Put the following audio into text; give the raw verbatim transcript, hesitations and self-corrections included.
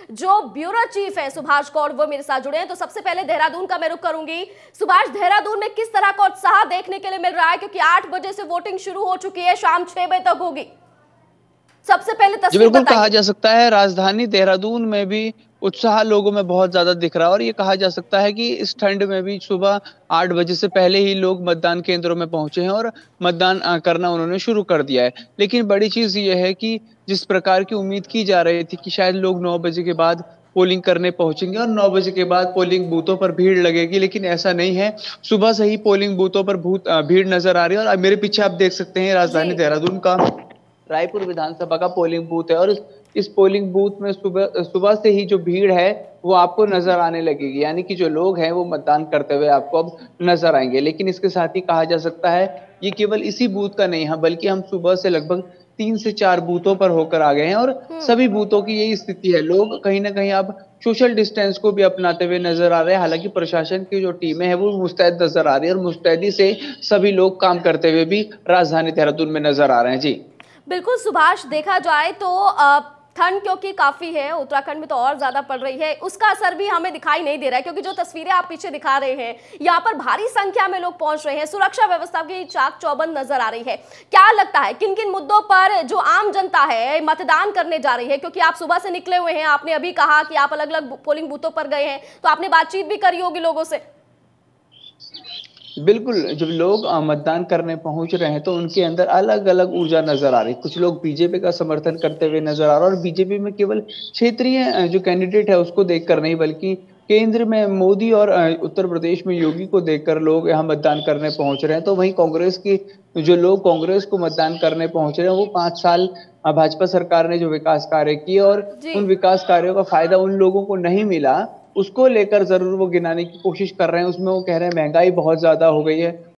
जो bureau chief है सुभाष गौड़ वो मेरे साथ जुड़े हैं। तो सबसे पहले देहरादून का मैं रुख करूंगी। सुभाष, देहरादून में किस तरह का उत्साह देखने के लिए मिल रहा है, क्योंकि आठ बजे से वोटिंग शुरू हो चुकी है, शाम छह बजे तक होगी। सबसे पहले जी तस्वीर बिल्कुल, कहा बताइए। जा सकता है राजधानी देहरादून में भी उत्साह लोगों में बहुत ज्यादा दिख रहा है और ये कहा जा सकता है कि इस ठंड में भी सुबह आठ बजे से पहले ही लोग मतदान केंद्रों में पहुंचे हैं और मतदान अ, करना उन्होंने शुरू कर दिया है। लेकिन बड़ी चीज ये है कि जिस प्रकार की उम्मीद की जा रही थी कि शायद लोग नौ बजे के बाद पोलिंग करने पहुंचेंगे और नौ बजे के बाद पोलिंग बूथों पर भीड़ लगेगी, लेकिन ऐसा नहीं है। सुबह से ही पोलिंग बूथों पर भूत अ, भीड़ नजर आ रही है और मेरे पीछे आप देख सकते हैं जी। राजधानी देहरादून का रायपुर विधानसभा का पोलिंग बूथ है और इस, इस पोलिंग बूथ में सुबह सुबह से ही जो भीड़ है वो आपको नजर आने लगेगी, यानी कि जो लोग हैं वो मतदान करते हुए आपको अब नजर आएंगे। लेकिन इसके साथ ही कहा जा सकता है ये केवल इसी बूथ का नहीं है, बल्कि हम सुबह से लगभग तीन से चार बूथों पर होकर आ गए हैं और हम्म। सभी बूथों की यही स्थिति है। लोग कहीं ना कहीं अब सोशल डिस्टेंस को भी अपनाते हुए नजर आ रहे हैं। हालांकि प्रशासन की जो टीमें हैं वो मुस्तैद नजर आ रही है और मुस्तैदी से सभी लोग काम करते हुए भी राजधानी देहरादून में नजर आ रहे हैं। जी बिल्कुल सुभाष, देखा जाए तो अ, ठंड क्योंकि काफी है, उत्तराखंड में तो और ज्यादा पड़ रही है, उसका असर भी हमें दिखाई नहीं दे रहा है, क्योंकि जो तस्वीरें आप पीछे दिखा रहे हैं यहाँ पर भारी संख्या में लोग पहुंच रहे हैं, सुरक्षा व्यवस्था की चाक चौबंद नजर आ रही है। क्या लगता है किन किन मुद्दों पर जो आम जनता है मतदान करने जा रही है, क्योंकि आप सुबह से निकले हुए हैं, आपने अभी कहा कि आप अलग अलग पोलिंग बूथों पर गए हैं, तो आपने बातचीत भी करी होगी लोगों से। बिल्कुल, जब लोग अ, मतदान करने पहुंच रहे हैं तो उनके अंदर अलग-अलग ऊर्जा नजर आ रही है। कुछ लोग बीजेपी का समर्थन करते हुए नजर आ रहा है और बीजेपी में केवल क्षेत्रीय अ, जो कैंडिडेट है उसको देखकर नहीं, बल्कि केंद्र में मोदी और अ, उत्तर प्रदेश में योगी को देखकर लोग यहाँ मतदान करने पहुंच रहे हैं। तो वहीं कांग्रेस की जो लोग कांग्रेस को मतदान करने पहुंच रहे हैं वो पाँच साल अ, भाजपा सरकार ने जो विकास कार्य किए और जी। उन विकास कार्यों का फायदा उन लोगों को नहीं मिला, उसको लेकर जरूर वो गिनाने की कोशिश कर रहे हैं। उसमें वो कह रहे हैं महंगाई बहुत ज्यादा हो गई है।